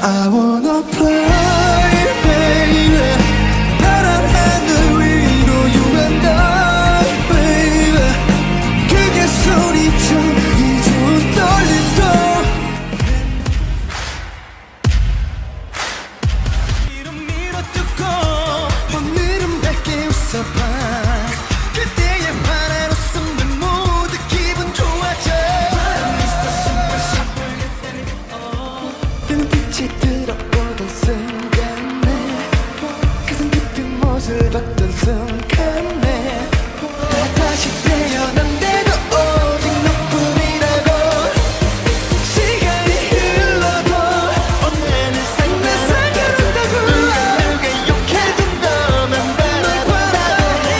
I wanna fly, baby. 파란 하늘 위로 you and I, baby. 그게 소리쳐 이 좋은 떨림도. 이름 밀어뜯고 오늘은 밝게 웃어봐. 그때의 환한 웃음은 모두 기분 좋아져. 눈빛이 들어오던 순간에 가슴 깊은 못을 봤던 순간에 다시 태어난데도 오직 너뿐이라고. 시간이 흘러도 오늘은 상관없다고. 누가 욕해도 너만 바라본다고.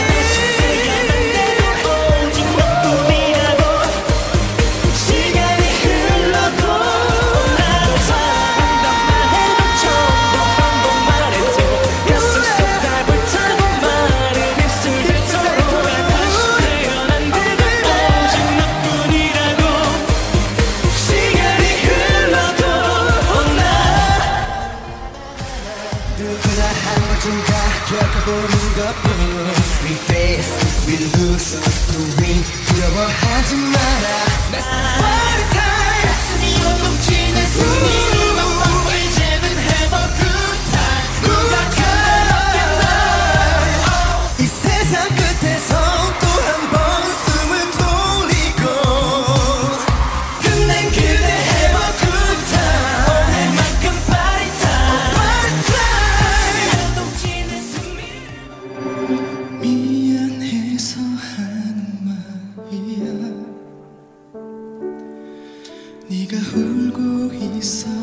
오직 너뿐이라고. 시간이 흘러도 나는 사랑한다만 해도 처음 반복 말했지. 가슴 속 날 불타고 마른 입술들 서로가 다시 태어난데도 오직 너뿐이라고. 시간이 흘러도 누구나 한 번쯤 다 겪어보는 것뿐. We face, we lose, to win. 두려워하지 마라. Party time. 가슴이 넘치는 숨이 이제는 have a good time. 누가 그렇겠나. 이 세상 끝에서 또 한 번 숨을 돌리고. 끝낸 그대 have a good time. 오늘만큼 party time. Party time. 넘치는 숨이 미안해서 하는 말이야. 네가 울고 있어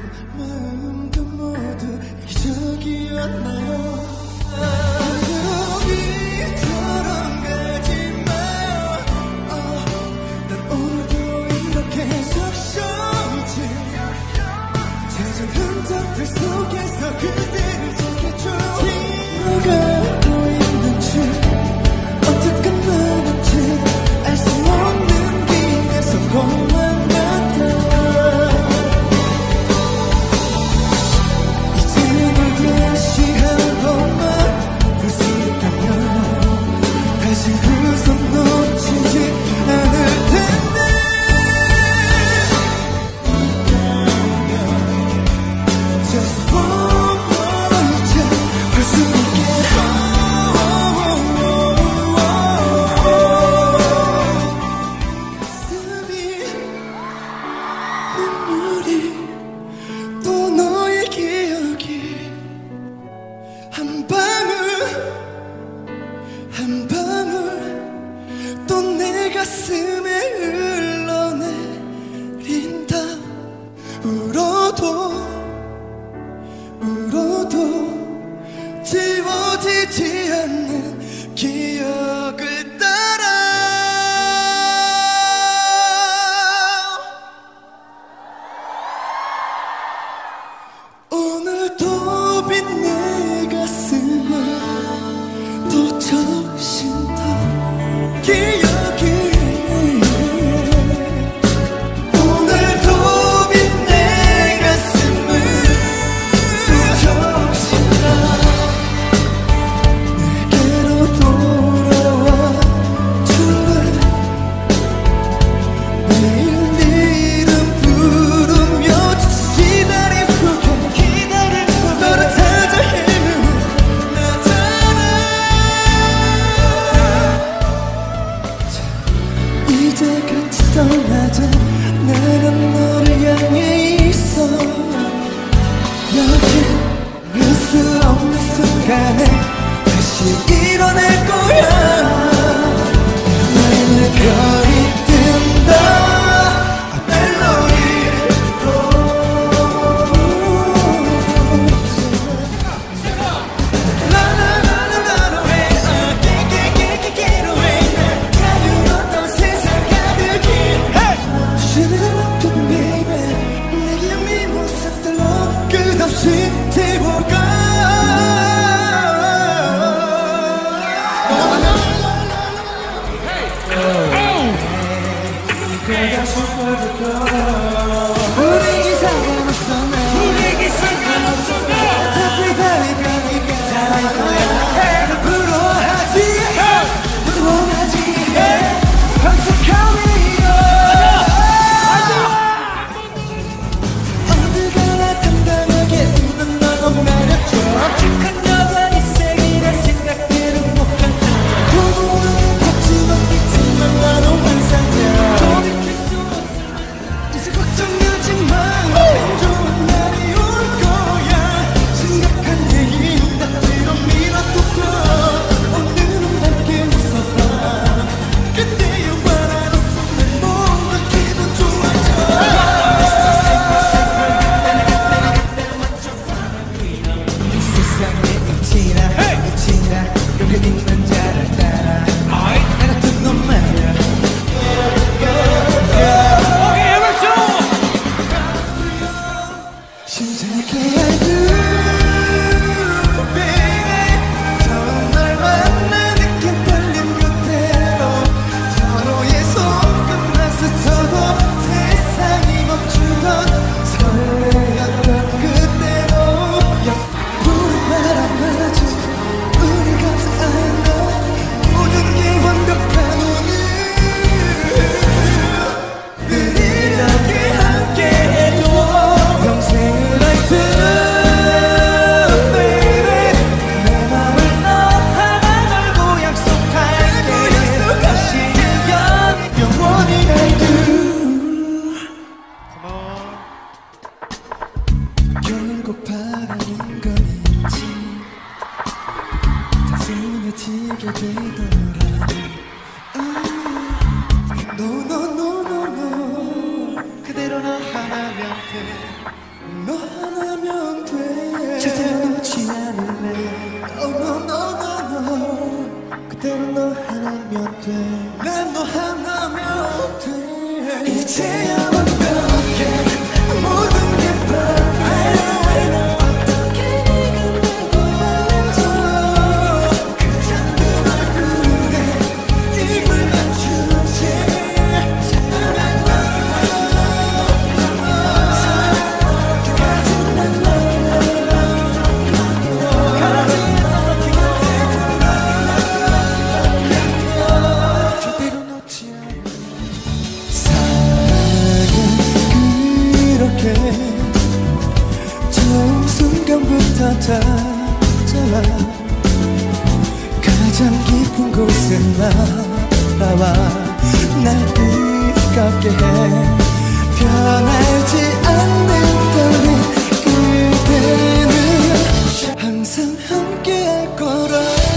마음도 모두 이적이었나요? 이처럼 가지 마요. 난 오늘도 이렇게 적셔지 젖은 흔적들 속에서 그대를 지켜줘. 들어가고 있는지 어떻게 끝나는지 알 수 없는 길에서 공만 같아. 이제 널 다시 한 번만 볼 수 있다면 다시 그 손 놓치지 않을 텐데. Just one more time 볼 수 있게. 가슴이 눈물이 또 너의 기억이 한 방울 한 방울 또 내 가슴에 흘러내린다. 울어도 지워지지 않는 기억을 따라. 오늘도 빈 내 가슴을 또 적신다. 기억이 오늘도 빈 내 가슴을 또 적신다. 내게로 돌아와 줄래. 매일 네 이름 부르며 기다림 속에 너를 찾아 헤매는 나잖아. 이제 같이 떠나자. 나는 너를 향해 있어. 여기 울 수 없는 순간에 다시 일어날 거야. 나의 별이 뜬다. 멜로디로 라라라라라 way get away. 날 가두었던 세상 가득히 시대가 바뀐 baby. 내게 네 모습들로 끝없이 태워가. 분위기 상관없어 나. 어차피 달릴 거니까 잘할 거야. 널 부러워하지 부러워하지 항상 coming 어딜 가나 당당하게 웃는 널 너무 매력져. 착한 여자 이 색이란 생각들은 못 간다. 부모는 걱정 없겠지만 나는 환상이야. 돌이킬 수 없으면 이제 걱정하지 마. 안 좋은 날이 올 거야. 심각한 얘기 나 뒤로 밀어두고 오늘은 밝게 웃어봐. 그때의 바라는 손에 뭔가 기분 좋아져. 이 세상에 잊지나 여기 있는 자를 따라 나 같은 놈 말야. 심장에 I do baby. 처음 널 만나 느낀 떨림 그대로 서로의 손끝만 스쳐도 세상이 멈추던 설레었던 그대로. 푸른 바람 맞아 우리 감상 I know 모든 게 완벽한 오늘. 늘 이렇게 함께 해줘 평생을 I do baby. 내 맘을 너 하나 걸고 약속할게. 다시 영원히 I do. 결국 바라는 건 있지. 단순해지게 되더라. No 그대로 너 하나면 돼. 너 그대로 너 하나면 돼. 난 너 하나면 돼. 이제야 완벽해. 모든 게 perfect. 어떻게 네가 나고 말해줘. 그 작은 얼굴에 입을 맞추지. 처음 순간부터 다잖아. 가장 깊은 곳에 날아와 날 뜨겁게 해. 변하지 않는 떨림 그대는 항상 함께할 거라.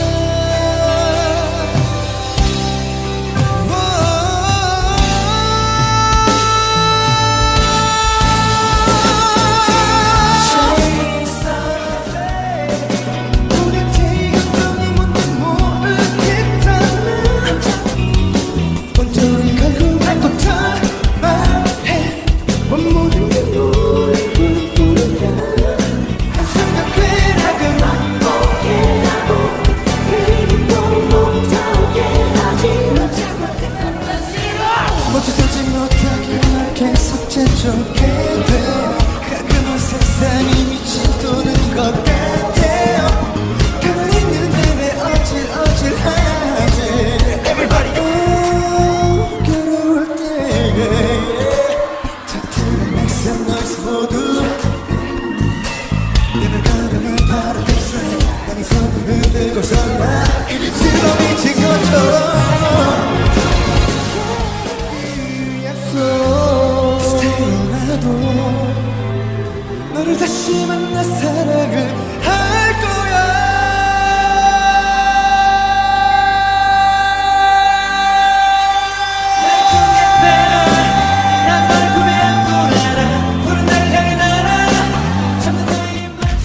멈춰서지 못하게 날 계속 재촉해 돼. 가끔은 세상이 미친 도는 것 같아. 가만히 있는데 왜 어질어질하지. Everybody 괴로울 때에 탁트는 낯선 너스 모두 내발 걸음은 바로 립스에 난이 손을 흔들고서 나 이리 질러 미친 것처럼 태어나도 너를 다시 만나 사랑을 할 거야. 날 꿈에 빼라. 난 널 꿈에 안고 날아. 푸른 날 향해 날아. 잠든 나의 입맞춰.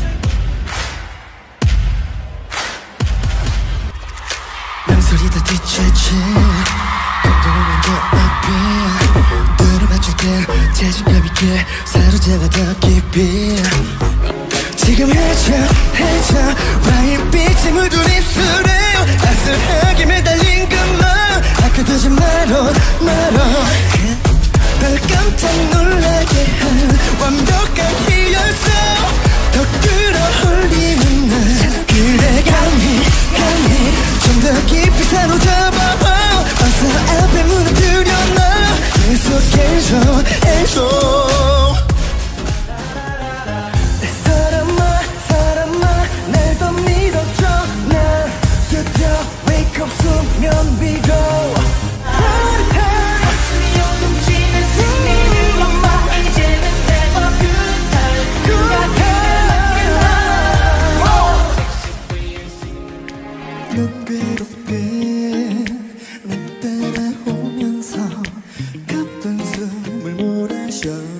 망설이 다 뒤처지. 감동은 더 앞에 눈을 맞출 때 자신감 있게 사로잡아 더 깊이. 지금 해져 와인빛이 묻은 입술에 아슬하게 매달린 그만 아껴두지 말어. 널 깜짝 놀라게 한 완벽한 희열성 더 끌어올리는 날. 그래 감히 좀 더 깊이 사로잡아. 어서 앞에 무너뜨려 놔. 계속해줘 사람아 날 더 믿어줘. 난 드디어 wake up 수면 위로. 가슴이 요동치는 승리를 엄마. 이제는 never good time. 넌 괴롭게 날 따라오면서 가쁜 숨을 몰아쉬어.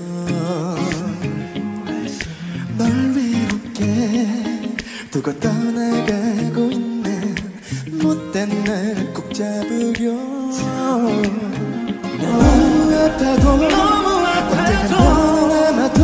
널 외롭게 두고 떠나가고 있는 못된 날 꼭 잡으려. 너무 아파도 언젠가 너는 아마도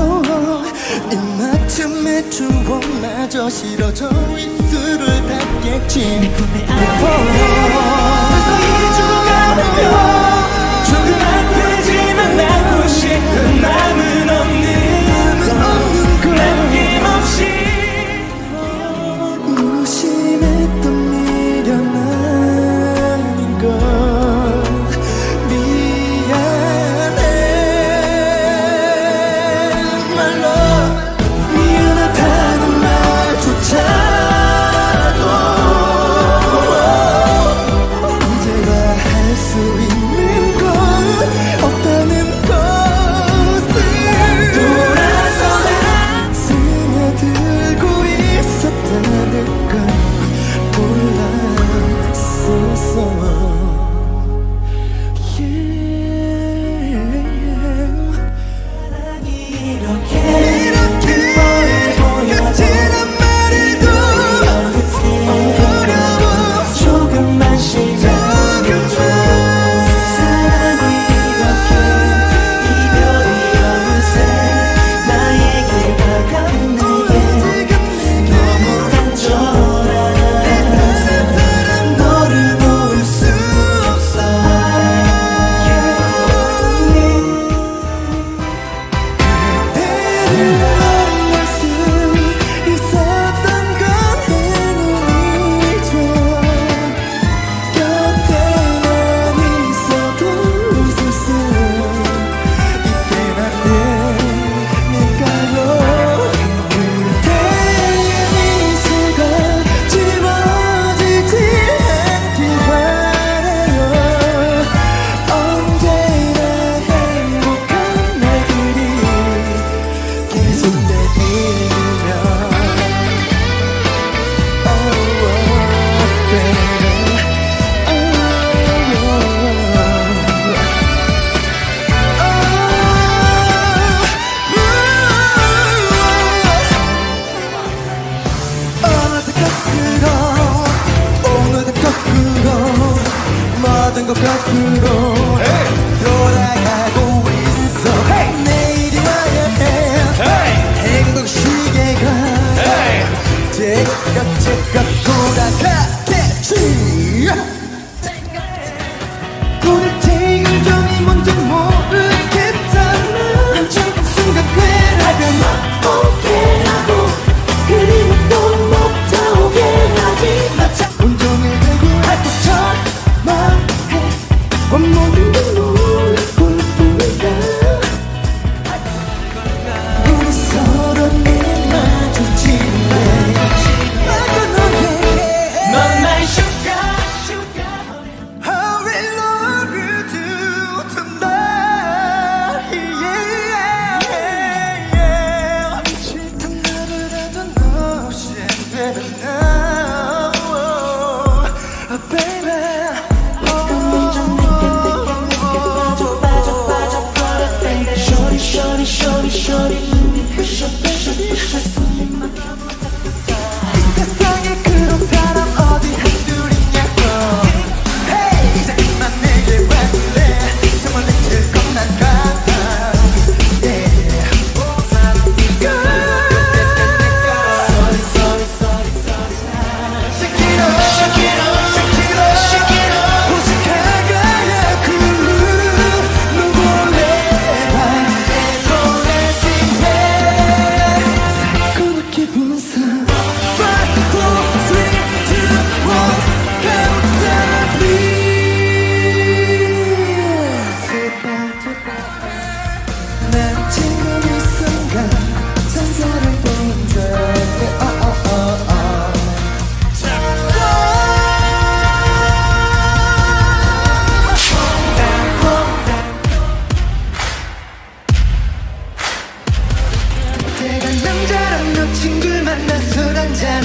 입맞춤의 추억마저 싫어져 입술을 닫겠지. 내 품에 안겨 서서히 죽어가며 조금 아프지만 나고 싶은 마음은 없는 걸. 남김없이 무심했던 미련아닌 걸. 미안해 말로 미안하다는 말조차도 이제야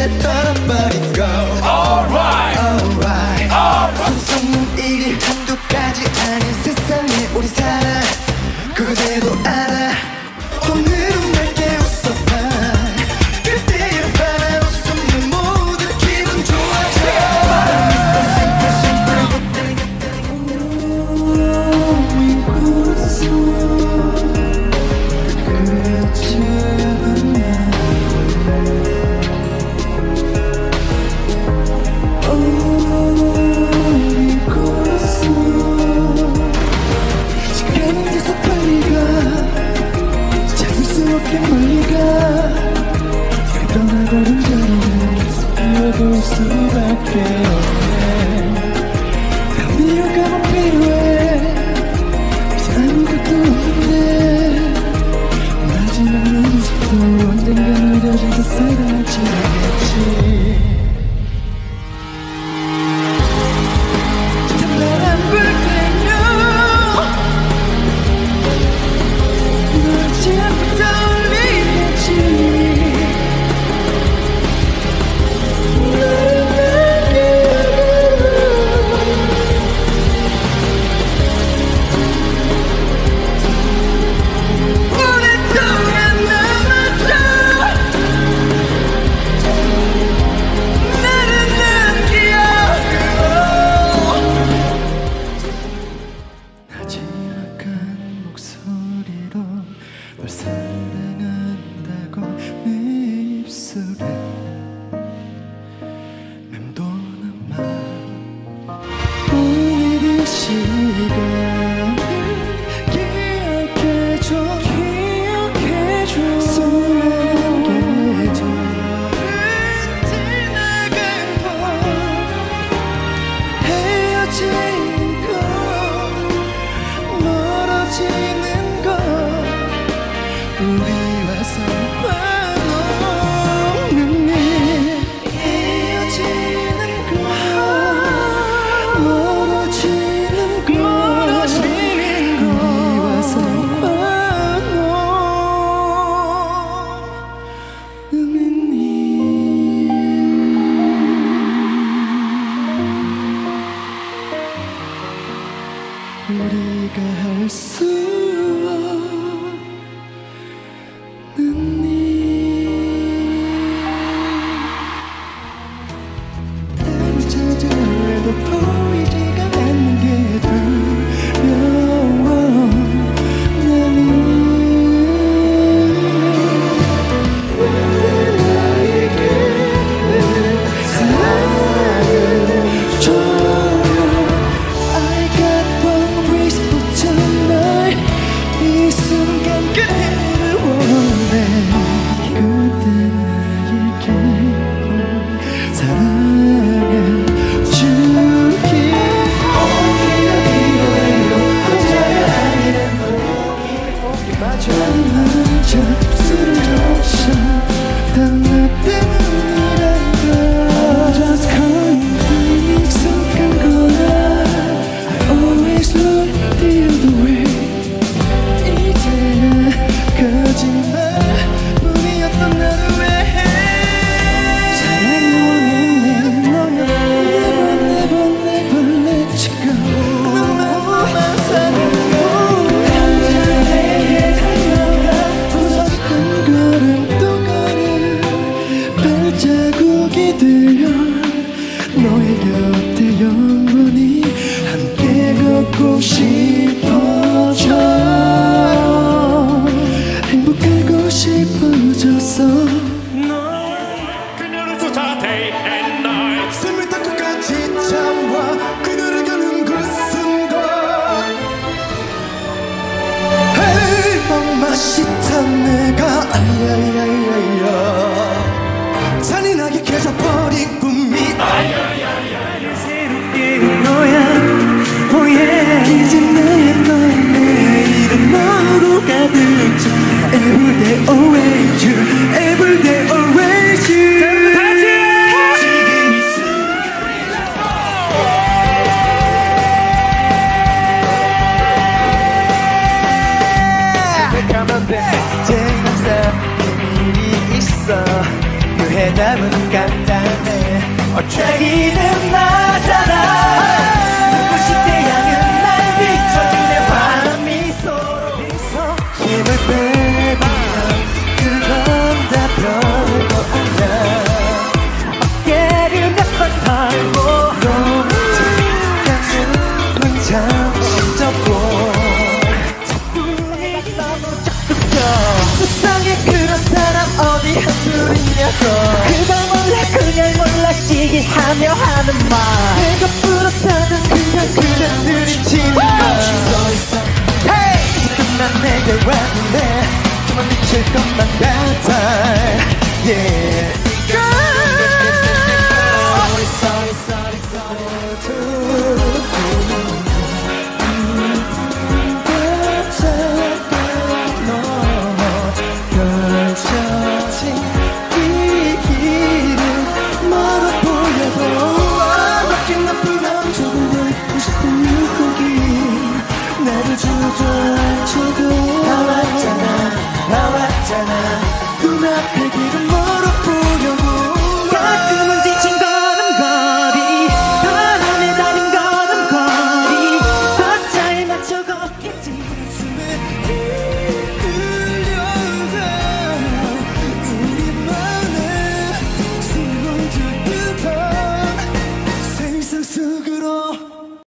털어버리고 Alright 소속는 일이 한두 가지 아닌 세상에 우리 살아 그대도 알아 오늘은 밝게 웃어봐 그때의 바람 웃으면 모두 기분 좋아져 떠나버린 자리를 뛰어볼 수밖에 없네 미워감은 필요해 이제 아무것도 없는데 마지막 눈웃음도 언젠간 느려져서 사라지겠지 장난한 불태며 널 자꾸 떠올리겠지 널 사랑한다고 내 입술에 맴도는 말 오늘의 시간을 기억해줘 수많은 계절은 지나가고 헤어지는 것 멀어지는 것 우리와 상관없는 일 이어지는 것 멀어지는 것 우리와 상관없는 일 우리가 할 수 보이지가 않는 게 두려워 나는 나에게 사랑을 줘요 I got one wish for tonight 이 순간 그대를 원해 그대 나에게 사랑을 술을 적셔 단 나 때문이란다 Just calling me 익숙한 거야 I always look the other way 이제는 거짓말뿐이었던 나를 왜 사랑이 원했네 너야 매번 let you go 너만 사랑해 자국이 되어 너의 곁에 영원히 함께 걷고 싶어져 행복하고 싶어져서 그녀를 쫓아 day and night 숨을 닿고까지 참아 그녀를 겨눈 그 순간 헤이 맘맛이 탄 내가 아야야야야 잔인하게 깨져버린 꿈이 새롭게 너야 oh yeah 이제 너무너무 간단해 자기는 나잖아 눈부신 태양은 날 비춰주네 환한 미소로 힘을 빼면 그건 다 별거 아니야 어깨를 몇 번 털고 로맨틱한 잠시 접고 자꾸니 너무 적극적 세상에 그런 사람 어디 한둘이냐고 그걸 몰라 그냥 몰라 시기하며 하는 말 내가 부럽다면 그냥 들이치는 걸 지금 난 내게 왔는데 정말 미칠 것만 같아 yeah.